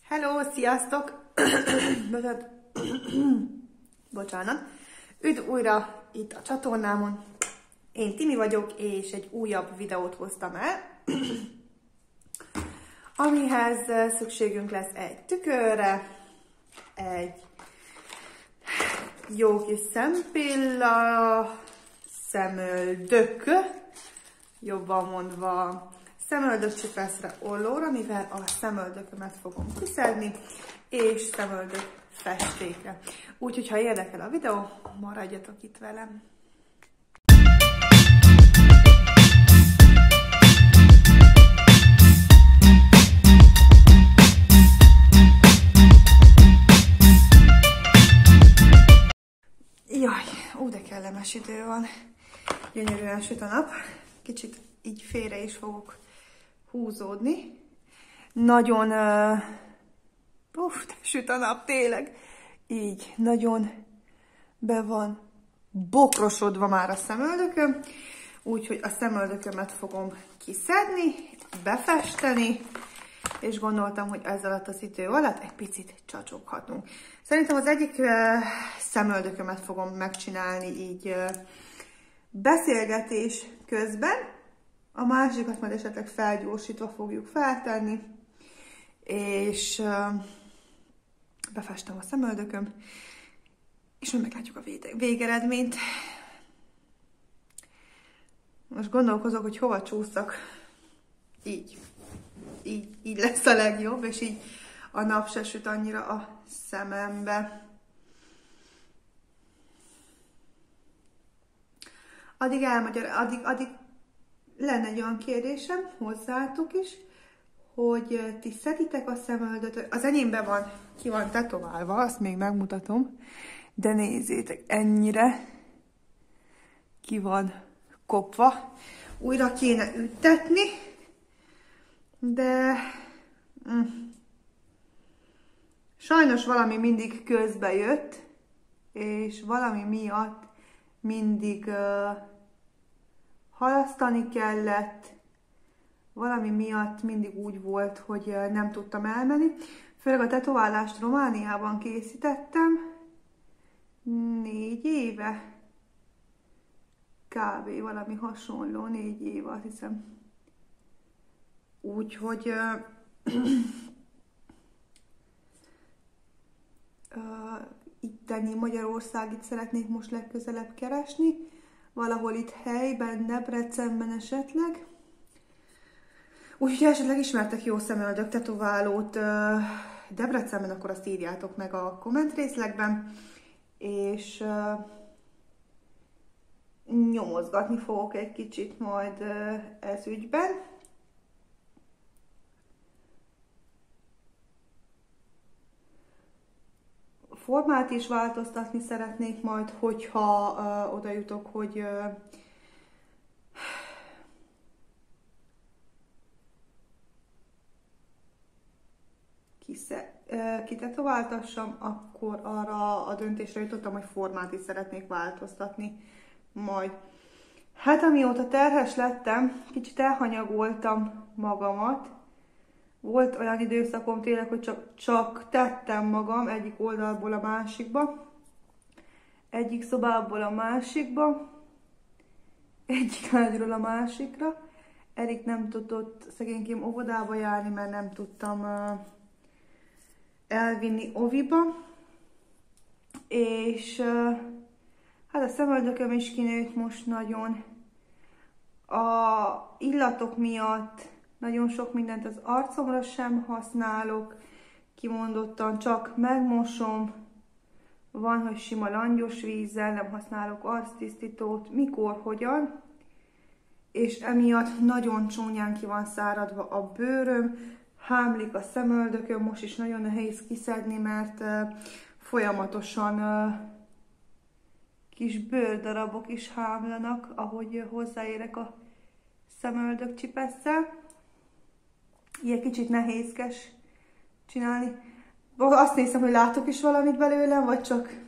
Hello, sziasztok! Bocsánat. Üdv újra itt a csatornámon. Én Timi vagyok, és egy újabb videót hoztam el, amihez szükségünk lesz egy tükörre, egy jó kis szempilla, szemöldök, jobban mondva szemöldökcsipeszre, ollóra, mivel a szemöldökömet fogom kiszedni, és szemöldök festékre. Úgyhogy, ha érdekel a videó, maradjatok itt velem. Jaj, de kellemes idő van. Gyönyörűen süt a nap. Kicsit így félre is fogok húzódni. Nagyon süt a nap, tényleg. Így, nagyon be van bokrosodva már a szemöldököm. Úgyhogy a szemöldökömet fogom kiszedni, befesteni, és gondoltam, hogy ez alatt az idő alatt egy picit csacsoghatunk. Szerintem az egyik szemöldökömet fogom megcsinálni így beszélgetés közben, a másikat majd esetleg felgyorsítva fogjuk feltenni, és befestem a szemöldököm, és majd meglátjuk a végeredményt. Most gondolkozok, hogy hova csúszak. Így lesz a legjobb, és így a nap se süt annyira a szemembe. Addig lenne egy olyan kérdésem hozzátok is, hogy ti szeditek a szemöldöt. Az enyémben ki van tetoválva, azt még megmutatom, de nézzétek, ennyire ki van kopva. Újra kéne üttetni, de sajnos valami mindig közbe jött, és valami miatt mindig halasztani kellett, valami miatt mindig úgy volt, hogy nem tudtam elmenni. Főleg a tetoválást Romániában készítettem 4 éve, kb. Valami hasonló, 4 éve, azt hiszem. Úgyhogy itteni Magyarországit szeretnék most legközelebb keresni, valahol itt helyben, Debrecenben esetleg. Úgyhogy ha esetleg ismertek jó szemöldök tetoválót Debrecenben, akkor azt írjátok meg a komment részlegben, és nyomozgatni fogok egy kicsit majd ez ügyben. Formát is változtatni szeretnék majd, hogyha oda jutok, hogy kitetováltassam, akkor arra a döntésre jutottam, hogy formát is szeretnék változtatni majd. Hát amióta terhes lettem, kicsit elhanyagoltam magamat. Volt olyan időszakom tényleg, hogy csak tettem magam egyik oldalból a másikba, egyik szobából a másikba, egyik ágyról a másikra. Erik nem tudott szegénykém óvodába járni, mert nem tudtam elvinni oviba. És hát a szemöldököm is kinőtt most nagyon. A illatok miatt nagyon sok mindent az arcomra sem használok, kimondottan csak megmosom. Van, hogy sima langyos vízzel, nem használok arctisztítót, mikor, hogyan. És emiatt nagyon csúnyán ki van száradva a bőröm, hámlik a szemöldököm, most is nagyon nehéz kiszedni, mert folyamatosan kis bőrdarabok is hámlanak, ahogy hozzáérek a szemöldökcsipesszel. Ilyen kicsit nehézkes csinálni. Azt nézem, hogy látok is valamit belőlem, vagy csak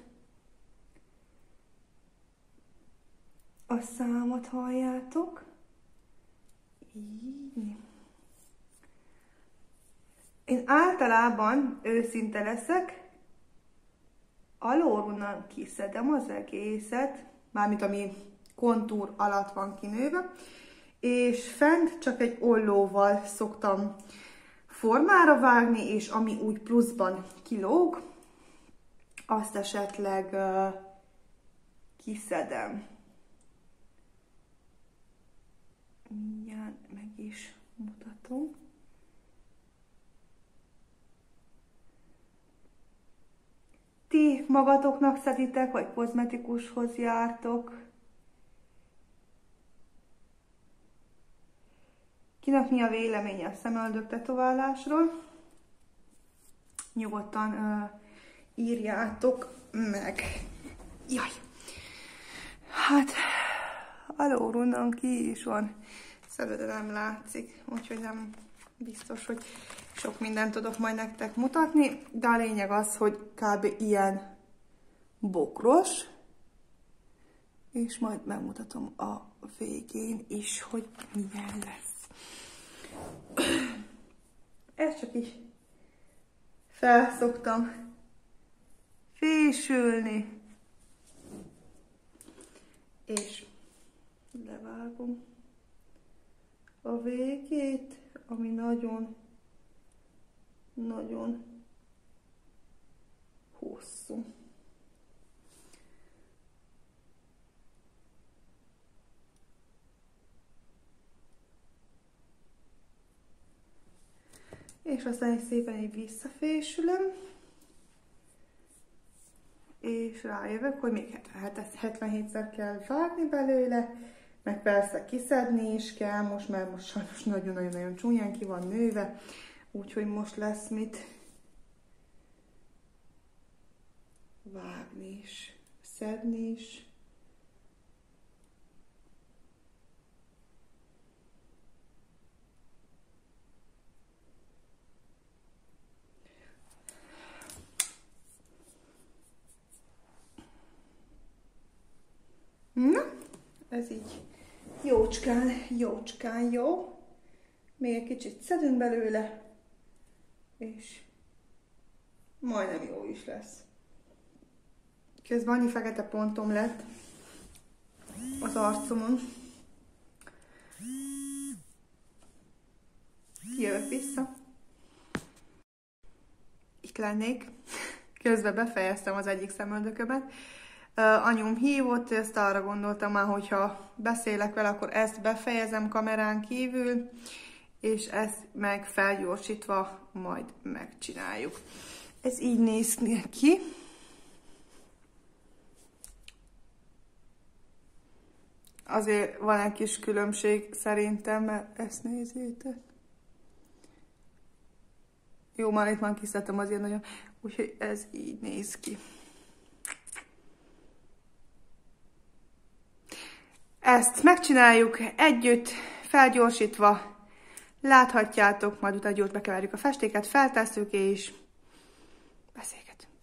a számot halljátok. Így. Én általában, őszinte leszek, alulról kiszedem az egészet, mármint ami kontúr alatt van kinőve, és fent csak egy ollóval szoktam formára vágni, és ami úgy pluszban kilóg, azt esetleg kiszedem. Mindjárt meg is mutatom. Ti magatoknak szeditek, vagy kozmetikushoz jártok? Kinek mi a véleménye a szemöldök tetoválásról? Nyugodtan írjátok meg. Jaj! Hát, alulról ki is van. Szemöldre nem látszik, úgyhogy nem biztos, hogy sok mindent tudok majd nektek mutatni, de a lényeg az, hogy kb. Ilyen bokros, és majd megmutatom a végén is, hogy milyen lesz. Ezt csak így felszoktam fésülni, és levágom a végét, ami nagyon hosszú. És aztán szépen így visszafésülöm, és rájövök, hogy még 77-szer kell vágni belőle, meg persze kiszedni is kell most, mert most sajnos nagyon-nagyon csúnyán ki van nőve, úgyhogy most lesz mit vágni is, szedni is. Na, ez így jócskán jó. Még egy kicsit szedünk belőle, és majdnem jó is lesz. Közben annyi fekete pontom lett az arcomon. Jövök vissza. Itt lennék. Közben befejeztem az egyik szemöldökömet. Anyum hívott, ezt arra gondoltam már, hogyha beszélek vele, akkor ezt befejezem kamerán kívül, és ezt meg felgyorsítva majd megcsináljuk. Ez így néz ki. Azért van egy kis különbség szerintem, mert ezt nézzétek. Jó, már itt már kiszedtem azért nagyon, úgyhogy ez így néz ki. Ezt megcsináljuk együtt, felgyorsítva, láthatjátok, majd utána gyors bekeverjük a festéket, feltesszük és beszélgetünk.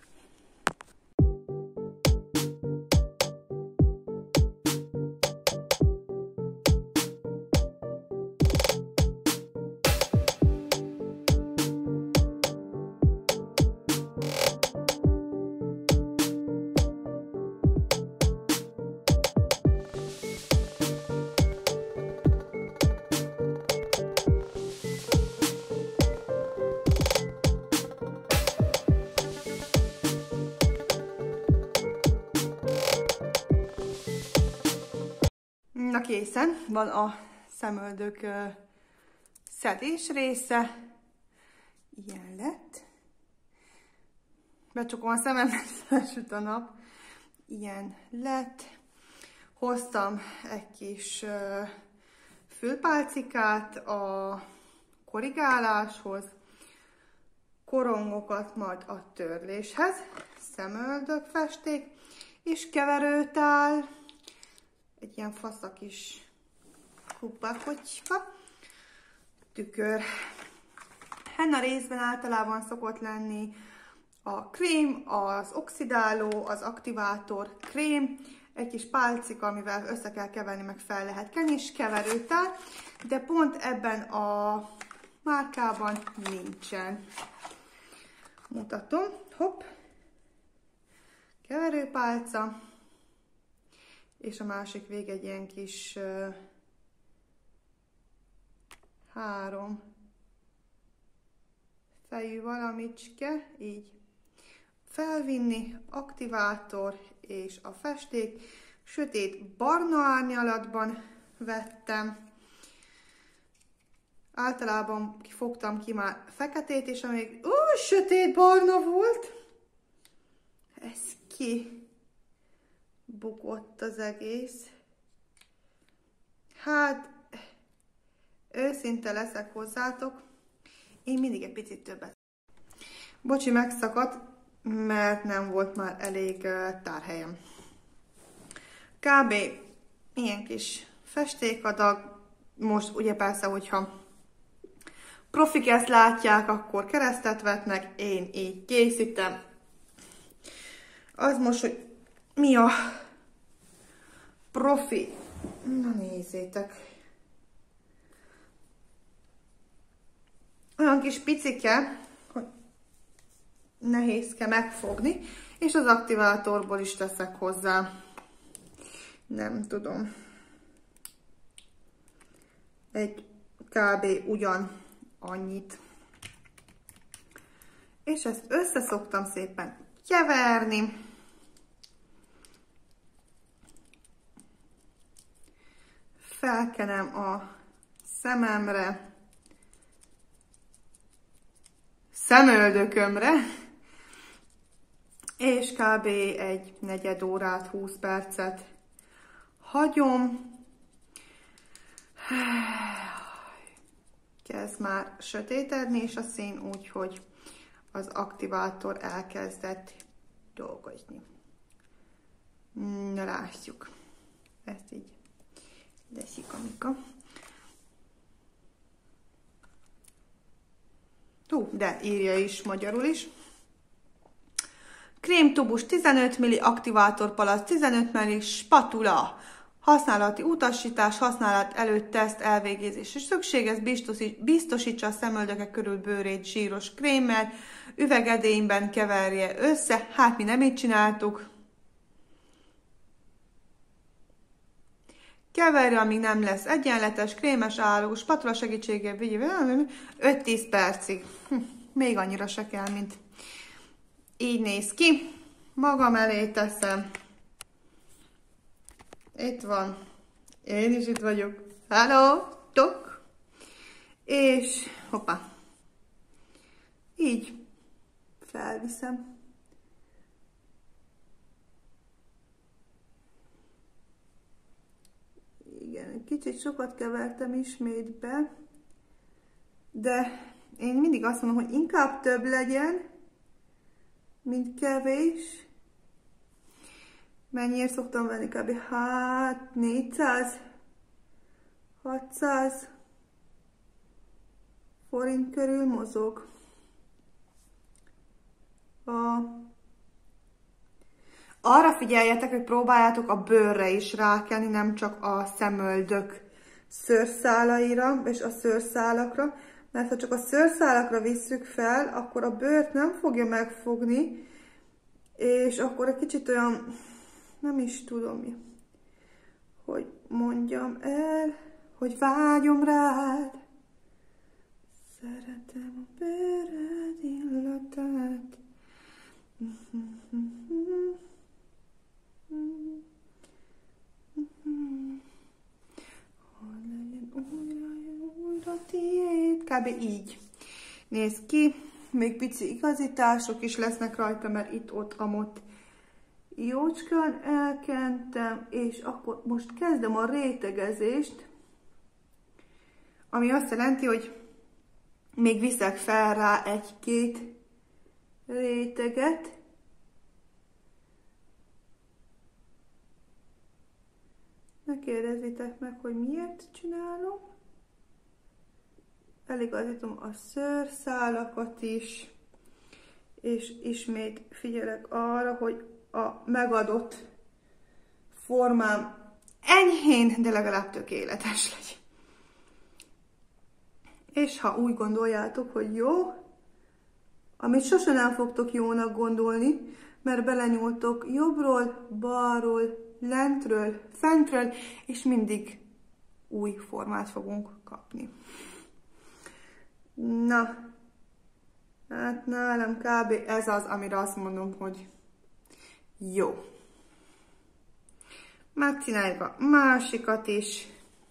Na készen van a szemöldök szedés része. Ilyen lett. Becsukom a szemem, elsüt a nap. Ilyen lett. Hoztam egy kis fülpálcikát a korrigáláshoz, korongokat majd a törléshez, szemöldökfesték, és keverőtál, egy ilyen fasz kis kupakocsika, tükör. Henna részben általában szokott lenni a krém, az oxidáló, az aktivátor krém, egy kis pálcika, amivel össze kell keverni, meg fel lehet kenni, és keverőtál, de pont ebben a márkában nincsen. Mutatom, hopp, keverőpálca, és a másik vég egy ilyen kis 3 fejű valamicske, így felvinni, aktivátor és a festék. Sötét barna árnyalatban vettem. Általában fogtam ki már feketét, és amíg sötét barna volt, ez ki bukott az egész. Hát, őszinte leszek hozzátok, én mindig egy picit többet. Bocsi, megszakadt, mert nem volt már elég tárhelyem. Kb. Ilyen kis festékadag. Most ugye persze, hogyha profik ezt látják, akkor keresztet vetnek, én így készítem. Az most, hogy mi a profi. Na nézzétek. Olyan kis picike, hogy nehézke megfogni, és az aktivátorból is teszek hozzá. Nem tudom. Egy kb. Ugyan annyit. És ezt össze szoktam szépen keverni. Felkenem a szememre, szemöldökömre, és kb. Egy negyed órát, 20 percet hagyom. Kezd már sötétedni, és a szín úgy, hogy az aktivátor elkezdett dolgozni. Na, látjuk. Ezt így leszik a Mika. De írja is magyarul is. Krémtubus 15 ml, aktivátorpalack 15 ml, spatula. Használati utasítás, használat előtt teszt elvégzése szükséges, biztosítsa a szemöldökek körül bőrét zsíros krémmel, üvegedényben keverje össze, hát mi nem így csináltuk. Keverje, amíg nem lesz egyenletes, krémes álló, spatula segítségével vigye 5-10 percig. Még annyira se kell, mint így néz ki. Magam elé teszem. Itt van. Én is itt vagyok. Hello! Tok! És hoppá. Így felviszem. Igen, egy kicsit sokat kevertem ismét be, de én mindig azt mondom, hogy inkább több legyen, mint kevés. Mennyire szoktam venni? Kb. Hát 400, 600 forint körül mozog. Arra figyeljetek, hogy próbáljátok a bőrre is rákelni, nem csak a szemöldök szőrszálaira és a szőrszálakra, mert ha csak a szőrszálakra visszük fel, akkor a bőrt nem fogja megfogni, és akkor egy kicsit olyan, nem is tudom, hogy mondjam el, hogy vágyom rád. Szeretem a bőröd illatát. Hogy legyen újra tiéd. Kb. Így néz ki. Még pici igazítások is lesznek rajta, mert itt-ott, amott jócskán elkentem, és akkor most kezdem a rétegezést, ami azt jelenti, hogy még viszek fel rá egy-két réteget. Ne kérdezzétek meg, hogy miért csinálom. Eligazítom a szőrszálakat is, és ismét figyelek arra, hogy a megadott formám enyhén, de legalább tökéletes legyen. És ha úgy gondoljátok, hogy jó, amit sose nem fogtok jónak gondolni, mert belenyúltok jobbról, balról, lentről, fentről, és mindig új formát fogunk kapni. Na, hát nálam kb. Ez az, amire azt mondom, hogy jó. Megcsináljuk a másikat is.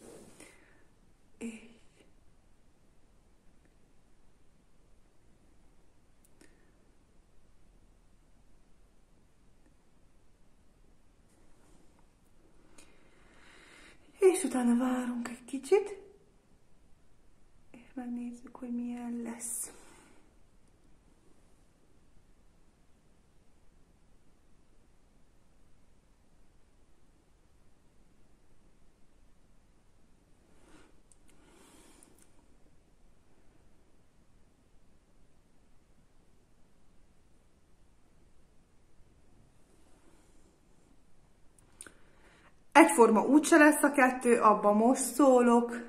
És utána várunk egy kicsit, és megnézzük, hogy milyen lesz. Egyforma úgyse lesz a kettő, abban most szólok.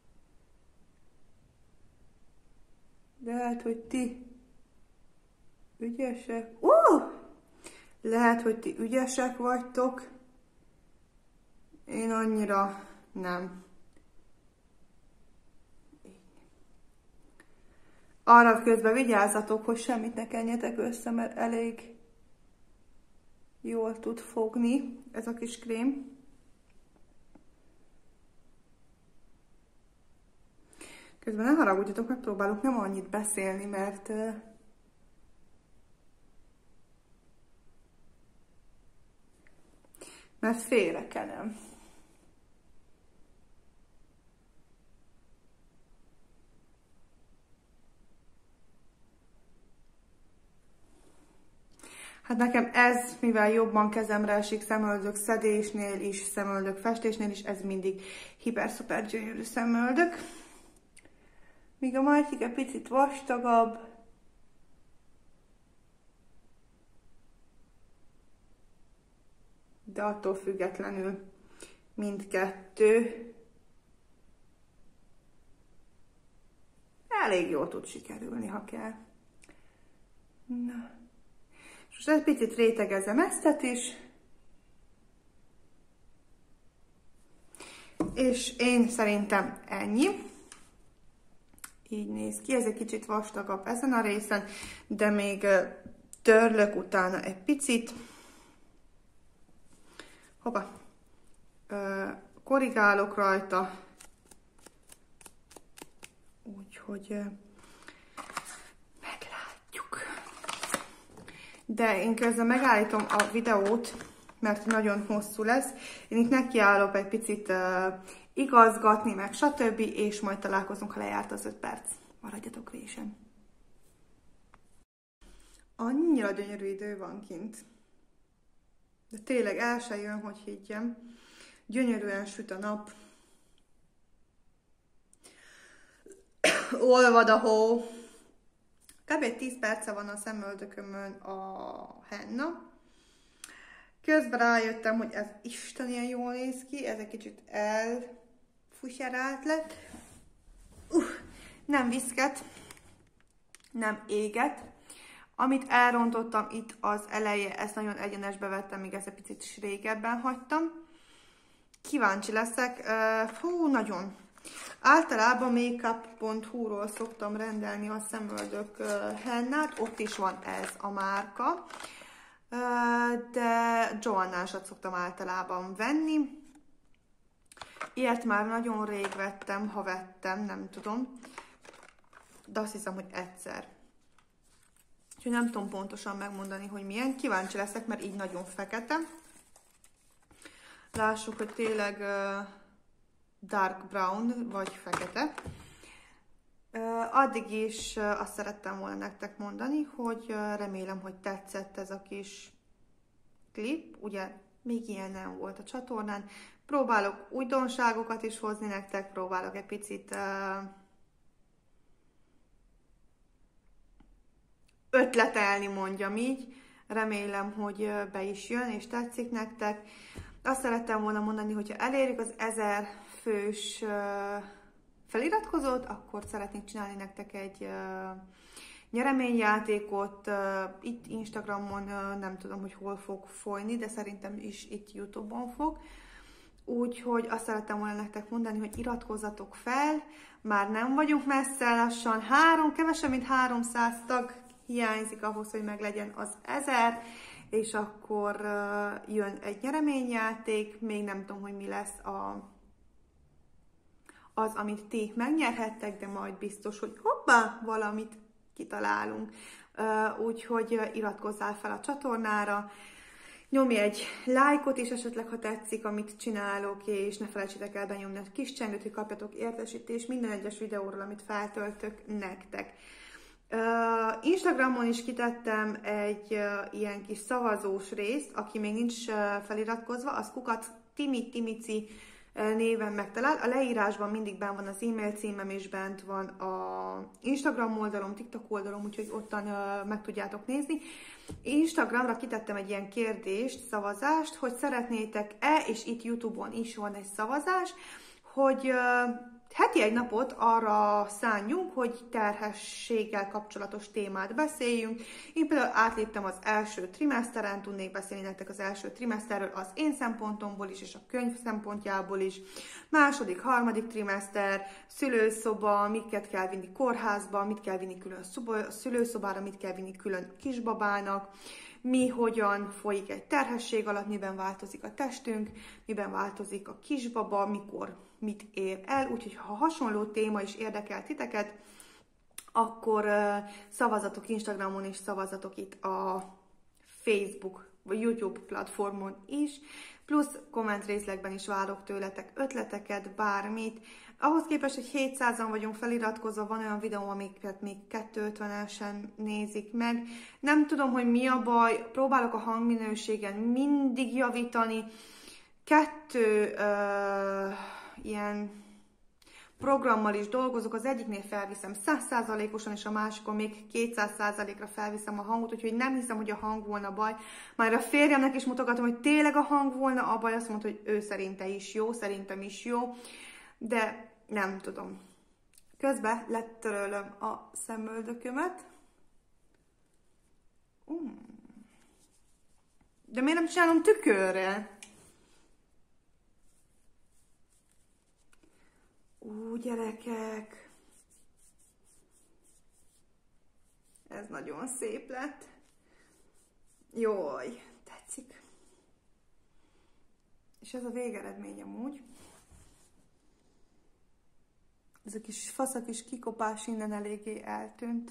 De lehet, hogy ti ügyesek. Lehet, hogy ti ügyesek vagytok. Én annyira nem. Arra közben vigyázzatok, hogy semmit ne kenjetek össze, mert elég jól tud fogni ez a kis krém. Közben ne haragudjatok, megpróbálok nem annyit beszélni, mert félrekenem. Hát nekem ez, mivel jobban kezemre esik szemöldök szedésnél is, szemöldök festésnél is, ez mindig hiper-szuper gyönyörű szemöldök. Míg a másik egy picit vastagabb. De attól függetlenül mindkettő elég jól tud sikerülni, ha kell. Na. Most egy picit rétegezem ezt is. És én szerintem ennyi. Így néz ki, ez egy kicsit vastagabb ezen a részen, de még törlök utána egy picit. Hoppá! Korrigálok rajta. Úgyhogy meglátjuk. De én közben megállítom a videót, mert nagyon hosszú lesz. Én itt nekiállok egy picit igazgatni, meg stb. És majd találkozunk, ha lejárt az 5 perc. Maradjatok résen. Annyira gyönyörű idő van kint. De tényleg el se jön, hogy higgyem. Gyönyörűen süt a nap. Olvad a hó. Kb. 10 perce van a szemöldökömön a henna. Közben rájöttem, hogy ez Isten ilyen jól néz ki, ez egy kicsit elfusyerált lett. Nem viszket, nem éget. Amit elrontottam itt az eleje, ezt nagyon egyenesbe vettem, míg ezt egy picit srégebben hagytam. Kíváncsi leszek. Nagyon. Általában makeup.hu-ról szoktam rendelni a szemöldök hennát, ott is van ez a márka. De Joannásat szoktam általában venni. Ilyet már nagyon rég vettem, ha vettem, nem tudom. De azt hiszem, hogy egyszer. Úgyhogy nem tudom pontosan megmondani, hogy milyen. Kíváncsi leszek, mert így nagyon fekete. Lássuk, hogy tényleg dark brown, vagy fekete. Addig is azt szerettem volna nektek mondani, hogy remélem, hogy tetszett ez a kis klip. Ugye még ilyen nem volt a csatornán. Próbálok újdonságokat is hozni nektek, próbálok egy picit ötletelni, mondjam így. Remélem, hogy be is jön és tetszik nektek. Azt szerettem volna mondani, hogyha elérjük az 1000 fős feliratkozót, akkor szeretnék csinálni nektek egy nyereményjátékot. Itt Instagramon nem tudom, hogy hol fog folyni, de szerintem is itt YouTube-on fog. Úgyhogy azt szerettem volna nektek mondani, hogy iratkozzatok fel, már nem vagyunk messze, lassan kevesebb, mint 300 tag hiányzik ahhoz, hogy meglegyen az 1000, és akkor jön egy nyereményjáték, még nem tudom, hogy mi lesz az, amit ti megnyerhettek, de majd biztos, hogy hoppá, valamit kitalálunk. Úgyhogy iratkozzál fel a csatornára, nyomj egy lájkot is esetleg, ha tetszik, amit csinálok, és ne felejtsétek el benyomni a kis csengőt, hogy kapjatok értesítést minden egyes videóról, amit feltöltök nektek. Instagramon is kitettem egy ilyen kis szavazós részt, aki még nincs feliratkozva, az Kukac Timici néven megtalál. A leírásban mindig benn van az e-mail címem, és bent van a Instagram oldalom, TikTok oldalom, úgyhogy ottan meg tudjátok nézni. Instagramra kitettem egy ilyen kérdést, szavazást, hogy szeretnétek-e, és itt YouTube-on is van egy szavazás, hogy heti egy napot arra szánjunk, hogy terhességgel kapcsolatos témát beszéljünk. Én például átléptem az első trimeszteren, tudnék beszélni nektek az első trimeszterről az én szempontomból is, és a könyv szempontjából is. Második, harmadik trimeszter, szülőszoba, miket kell vinni kórházba, mit kell vinni külön szülőszobára, mit kell vinni külön kisbabának, hogyan folyik egy terhesség alatt, miben változik a testünk, miben változik a kisbaba, mikor mit ér el. Úgyhogy ha hasonló téma is érdekel titeket, akkor szavazatok Instagramon és szavazatok itt a Facebook vagy YouTube platformon is, plusz komment részlegben is várok tőletek ötleteket, bármit. Ahhoz képest, hogy 700-an vagyunk feliratkozva, van olyan videó, amiket még 250-esen nézik meg. Nem tudom, hogy mi a baj, próbálok a hangminőségen mindig javítani. 2 ilyen programmal is dolgozok, az egyiknél felviszem 100%-osan, és a másikon még 200%-ra felviszem a hangot, úgyhogy nem hiszem, hogy a hang volna baj. Már a férjemnek is mutogatom, hogy tényleg a hang volna a baj, azt mondta, hogy ő szerinte is jó, szerintem is jó, de nem tudom. Közben letörölöm a szemöldökömet. De miért nem csinálom tükörre? Gyerekek, ez nagyon szép lett. Jaj, tetszik. És ez a végeredmény amúgy. Ez a kis fasz, a kis kikopás innen eléggé eltűnt.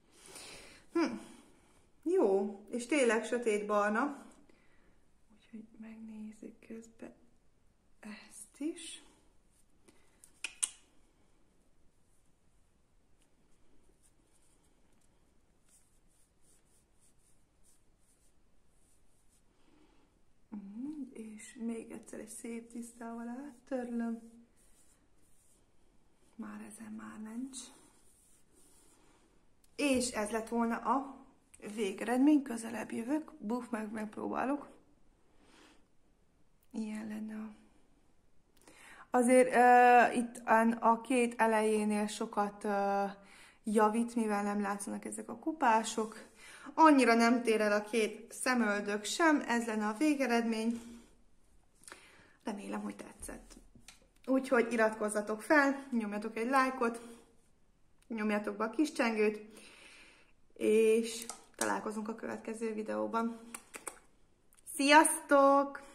Jó, és tényleg sötétbarna. Úgyhogy megnézzük közben ezt is. És még egyszer egy szép tisztával áttörlöm. Már ezen már nincs. És ez lett volna a végeredmény, közelebb jövök. Megpróbálok. Ilyen lenne a... Azért itt a két elejénél sokat javít, mivel nem látszanak ezek a kupások. Annyira nem tér el a két szemöldök sem, ez lenne a végeredmény. Remélem, hogy tetszett. Úgyhogy iratkozzatok fel, nyomjatok egy lájkot, nyomjatok be a kis csengőt, és találkozunk a következő videóban. Sziasztok!